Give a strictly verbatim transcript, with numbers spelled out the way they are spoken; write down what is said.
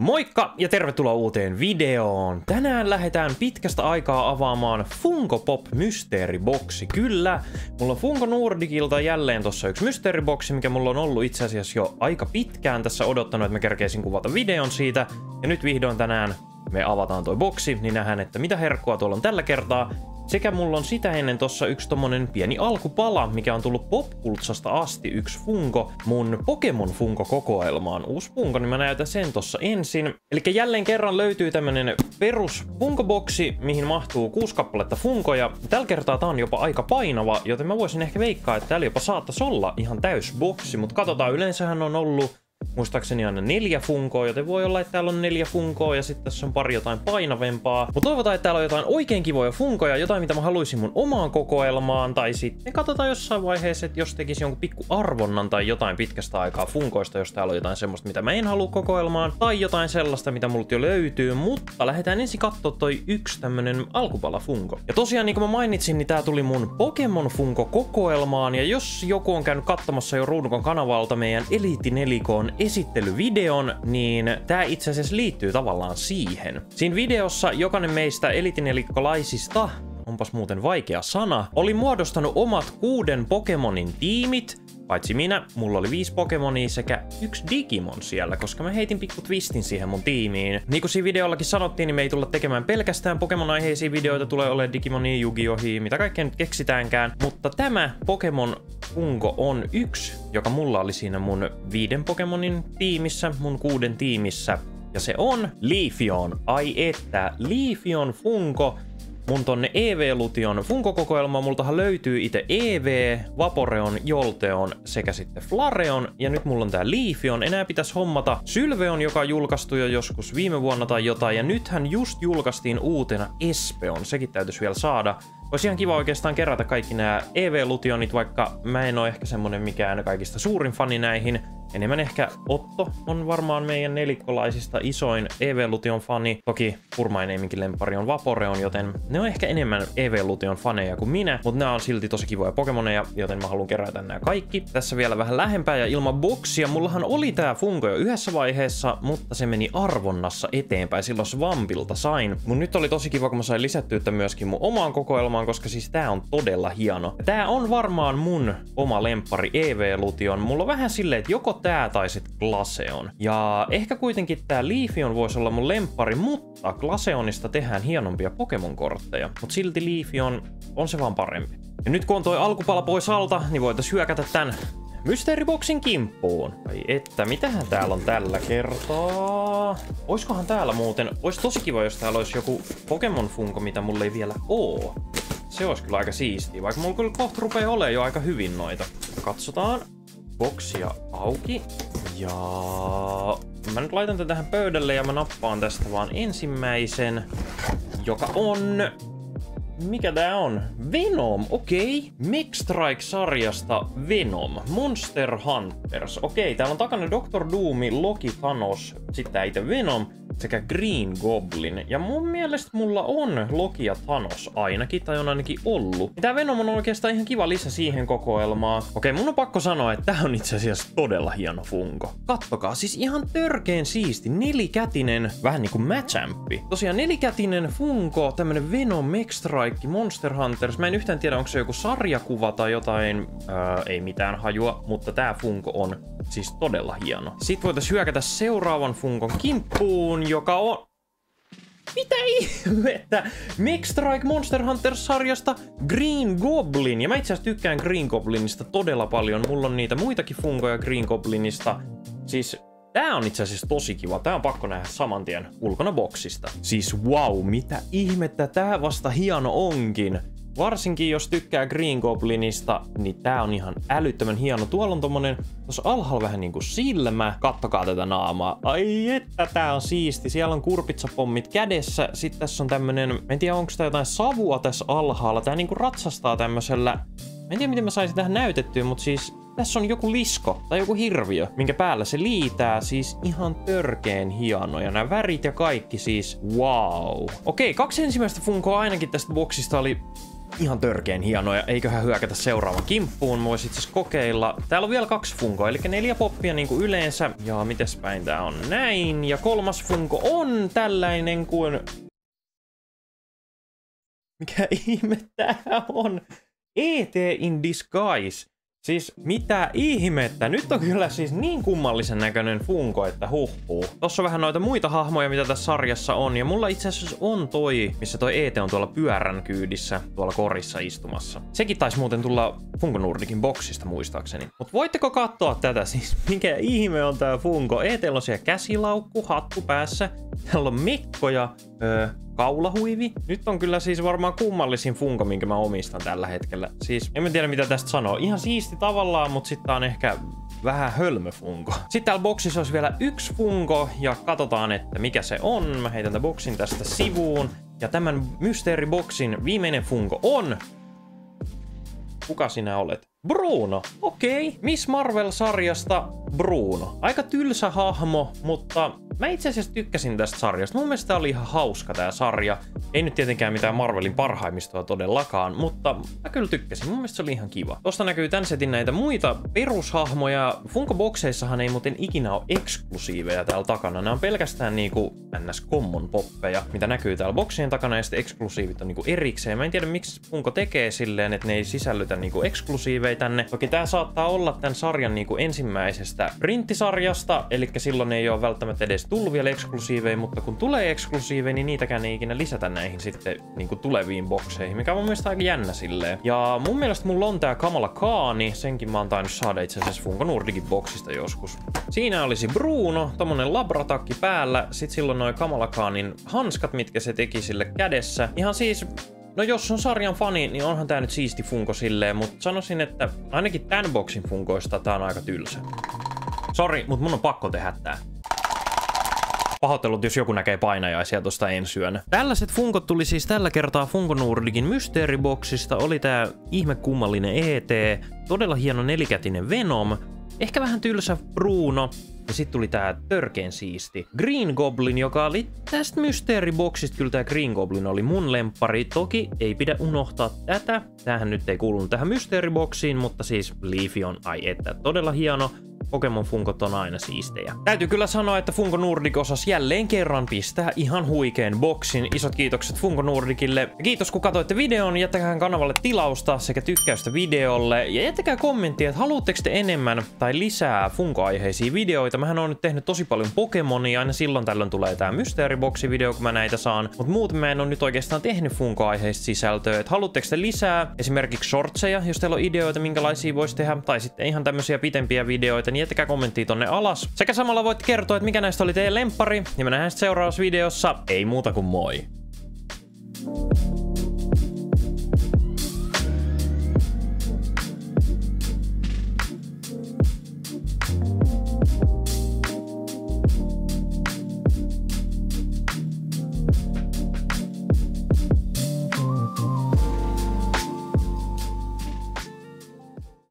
Moikka ja tervetuloa uuteen videoon. Tänään lähdetään pitkästä aikaa avaamaan Funko Pop mysteeriboksi. Kyllä, mulla on Funko Nordicilta jälleen tossa yksi mysteeriboksi, mikä mulla on ollut itse asiassa jo aika pitkään tässä odottanut, että mä kerkeisin kuvata videon siitä. Ja nyt vihdoin tänään me avataan toi boksi, niin nähdään, että mitä herkkua tuolla on tällä kertaa. Sekä mulla on sitä ennen tossa yksi tommonen pieni alkupala, mikä on tullut Popkultsasta asti, yksi Funko, mun Pokemon Funko-kokoelmaan. Uusi Funko, niin mä näytän sen tossa ensin. Elikkä jälleen kerran löytyy tämmönen perus Funko-boksi, mihin mahtuu kuusi kappaletta Funkoja. Tällä kertaa tää on jopa aika painava, joten mä voisin ehkä veikkaa, että täällä jopa saattaisi olla ihan täys boksi, mutta katsotaan, yleensähän on ollut muistaakseni aina neljä Funkoa, joten voi olla, että täällä on neljä Funkoa ja sitten tässä on pari jotain painavempaa. Mutta toivotaan, että täällä on jotain oikein kivoja Funkoja, jotain mitä mä haluaisin mun omaan kokoelmaan, tai sitten katsotaan jossain vaiheessa, että jos tekisi jonkun pikku arvonnan tai jotain pitkästä aikaa Funkoista, jos täällä on jotain semmoista, mitä mä en halua kokoelmaan, tai jotain sellaista, mitä multa jo löytyy, mutta lähdetään ensin katsoa toi yksi tämmönen alkupala Funko. Ja tosiaan, niin kuin mä mainitsin, niin tää tuli mun Pokemon Funko kokoelmaan, ja jos joku on käynyt katsomassa jo Ruudukon kanavalta meidän Elite nelikon esittelyvideon, niin tää itse asiassa liittyy tavallaan siihen. Siinä videossa jokainen meistä elitinielikkolaisista, onpas muuten vaikea sana, oli muodostanut omat kuuden Pokemonin tiimit, paitsi minä, mulla oli viisi Pokemonia sekä yksi Digimon siellä, koska mä heitin pikku twistin siihen mun tiimiin. Niin kuin siinä videollakin sanottiin, niin me ei tulla tekemään pelkästään Pokemon-aiheisia videoita, tulee olemaan Digimonia, Yu-Gi-Ohia, mitä kaikkea nyt keksitäänkään, mutta tämä Pokemon Funko on yksi, joka mulla oli siinä mun viiden Pokemonin tiimissä, mun kuuden tiimissä, ja se on Leafeon. Ai että, Leafeon Funko. Mun tonne Evolution Funko-kokoelma, multahan löytyy itse E V, Vaporeon, Jolteon sekä sitten Flareon, ja nyt mulla on tää Leafeon. Enää pitäisi hommata Sylveon, joka on julkaistu jo joskus viime vuonna tai jotain, ja nythän just julkaistiin uutena Espeon, sekin täytyisi vielä saada. Olisi ihan kiva oikeastaan kerätä kaikki nämä Evolutionit, vaikka mä en ole ehkä semmonen mikään kaikista suurin fani näihin. Enemmän ehkä Otto on varmaan meidän nelikkolaisista isoin Evolution fani. Toki Purmaineeminkin lempari on Vaporeon, joten ne on ehkä enemmän Evolution faneja kuin minä. Mutta nämä on silti tosi kivoja Pokemoneja, joten mä haluan kerätä nämä kaikki. Tässä vielä vähän lähempää ja ilman boksia. Mullahan oli tää Funko jo yhdessä vaiheessa, mutta se meni arvonnassa eteenpäin. Silloin Swampilta sain. Mun nyt oli tosi kiva, kun mä sain lisättyä myöskin mun omaan kokoelmaan, koska siis tää on todella hieno. Tää on varmaan mun oma lemppari Evolution. Mulla on vähän silleen, että joko tää tai sit Glaceon. Ja ehkä kuitenkin tää Leafeon voisi olla mun lemppari, mutta Glaceonista tehdään hienompia Pokemon-kortteja. Mut silti Leafeon on se vaan parempi. Ja nyt kun on toi alkupala pois alta, niin voitais hyökätä tän mysteeriboksin kimppuun. Ai että, mitähän täällä on tällä kertaa? Oiskohan täällä muuten, ois tosi kiva, jos täällä olisi joku Pokemon Funko, mitä mulla ei vielä oo. Se olisi kyllä aika siistiä, vaikka mulla kyllä kohta rupeaa olemaan jo aika hyvin noita. Katsotaan. Boksia auki. Ja mä nyt laitan tätä tähän pöydälle ja mä nappaan tästä vaan ensimmäisen, joka on... Mikä tää on? Venom, okei. Okay. Mechstrike-sarjasta Venom. Monster Hunters. Okei, okay, täällä on takana doctor Doom, Loki, Thanos, sitten itse Venom sekä Green Goblin. Ja mun mielestä mulla on Loki ja Thanos ainakin, tai on ainakin ollut. Ja tää Venom on oikeastaan ihan kiva lisä siihen kokoelmaan. Okei, okay, mun on pakko sanoa, että tää on itse asiassa todella hieno Funko. Kattokaa, siis ihan törkeen siisti. Nelikätinen, vähän niinku Machampi. Tosiaan nelikätinen Funko, tämmönen Venom Mechstrike Monster Hunters. Mä en yhtään tiedä, onko se joku sarjakuva tai jotain, öö, ei mitään hajua, mutta tää Funko on siis todella hieno. Sitten voitaisiin hyökätä seuraavan Funkon kimppuun, joka on... Mitä ihmettä? Mechstrike Monster Hunters-sarjasta Green Goblin. Ja mä itse asiassa tykkään Green Goblinista todella paljon. Mulla on niitä muitakin Funkoja Green Goblinista. Siis... Tää on itse asiassa tosi kiva. Tää on pakko nähdä saman tien ulkona boksista. Siis wow, mitä ihmettä tää vasta hieno onkin. Varsinkin jos tykkää Green Goblinista, niin tää on ihan älyttömän hieno. Tuolla on tommonen, tuossa alhaalla vähän niinku silmä. Kattokaa tätä naamaa. Ai että tää on siisti. Siellä on kurpitsapommit kädessä. Sitten tässä on tämmönen, mä en tiedä onko tää jotain savua tässä alhaalla. Tää niinku ratsastaa tämmöisellä, mä en tiedä miten mä saisin tähän näytettyä, mutta siis tässä on joku lisko tai joku hirviö, minkä päällä se liitää, siis ihan törkeen hieno. Ja nämä värit ja kaikki siis wow. Okei, kaksi ensimmäistä Funkoa ainakin tästä boksista oli ihan törkeen hienoja. Eiköhän hyökätä seuraavan kimppuun. Mä vois itse asiassa kokeilla. Täällä on vielä kaksi funkoa, eli neljä poppia niin kuin yleensä. Ja mites päin tää on näin. Ja kolmas funko on tällainen kuin... Mikä ihme tää on? E T in Disguise. Siis mitä ihmettä? Nyt on kyllä siis niin kummallisen näköinen funko, että huhhuu. Tossa on vähän noita muita hahmoja, mitä tässä sarjassa on. Ja mulla itse asiassa on toi, missä toi E T on tuolla pyörän kyydissä, tuolla korissa istumassa. Sekin taisi muuten tulla Funko Nordikin boksista muistaakseni. Mut voitteko katsoa tätä siis? Mikä ihme on tää funko? E T on siellä käsilaukku, hattu päässä. Täällä on Mikko ja öö, kaulahuivi. Nyt on kyllä siis varmaan kummallisin funko, minkä mä omistan tällä hetkellä. Siis en mä tiedä mitä tästä sanoo. Ihan siisti tavallaan, mutta sitten on ehkä vähän hölmö funko. Sitten täällä boksissa olisi vielä yksi funko ja katsotaan, että mikä se on. Mä heitän tämän boksin tästä sivuun. Ja tämän mysteeriboksin viimeinen funko on... Kuka sinä olet? Bruno. Okei. Okay. Miss Marvel-sarjasta Bruno. Aika tylsä hahmo, mutta mä itse asiassa tykkäsin tästä sarjasta. Mun mielestä tää oli ihan hauska tää sarja. Ei nyt tietenkään mitään Marvelin parhaimmistoa todellakaan, mutta mä kyllä tykkäsin. Mun mielestä se oli ihan kiva. Tosta näkyy tän setin näitä muita perushahmoja. Funko-bokseissahan ei muuten ikinä ole eksklusiiveja täällä takana. Nämä on pelkästään niinku ns. Common poppeja, mitä näkyy täällä boksien takana, ja sitten eksklusiivit on niinku erikseen. Mä en tiedä miksi Funko tekee silleen, että ne ei sisällytä niinku eksklusiiveja tänne. Toki tää saattaa olla tämän sarjan niinku ensimmäisestä printtisarjasta, eli silloin ei ole välttämättä edes tullut vielä eksklusiiveja, mutta kun tulee eksklusiiveja, niin niitäkään ei ikinä lisätä näihin sitten niinku tuleviin bokseihin, mikä on mun mielestä aika jännä silleen. Ja mun mielestä mulla on tää Kamala Khani, senkin mä oon tainnut saada itse asiassa Funko Nordikin boksista joskus. Siinä olisi Bruno, tommonen labratakki päällä, sit silloin noi Kamala Khanin hanskat, mitkä se teki sille kädessä. Ihan siis... No jos on sarjan fani, niin onhan tää nyt siisti funko silleen, mutta sanoisin, että ainakin tän boksin funkoista tää on aika tylsä. Sori, mutta mun on pakko tehdä tää. Pahoittelut, jos joku näkee painajaisia tosta ensi yönä. Tällaiset funkot tuli siis tällä kertaa Funko Nordikin mysteeriboksista. Oli tää ihmekummallinen E T, todella hieno nelikätinen Venom, ehkä vähän tylsä Bruno. Ja sitten tuli tää törkeen siisti Green Goblin, joka oli tästä mysteeriboksista. Kyllä tää Green Goblin oli mun lemppari. Toki ei pidä unohtaa tätä. Tämähän nyt ei kuulunut tähän mysteeriboksiin, mutta siis Leafy on ai että todella hieno. Pokemon Funkot on aina siistejä. Täytyy kyllä sanoa, että Funko Nordic osasi jälleen kerran pistää ihan huikeen boksin. Isot kiitokset Funko Nordicille. Ja kiitos kun katsoitte videon. Jättäkää kanavalle tilausta sekä tykkäystä videolle. Ja jättäkää kommenttia, että haluatteko te enemmän tai lisää Funko-aiheisia videoita. Mähän on nyt tehnyt tosi paljon Pokemonia. Aina silloin tällöin tulee tää mysteeriboksi-video, kun mä näitä saan. Mutta muuten mä en ole nyt oikeastaan tehnyt Funko-aiheista sisältöä. Että haluatteko te lisää esimerkiksi shortseja, jos teillä on ideoita, minkälaisia voisi tehdä. Tai sitten ihan tämmöisiä pitempiä videoita. Niin jättäkää kommenttia tonne alas. Sekä samalla voitte kertoa, että mikä näistä oli teidän lemppari. Ja me nähdään sitten seuraavassa videossa. Ei muuta kuin moi.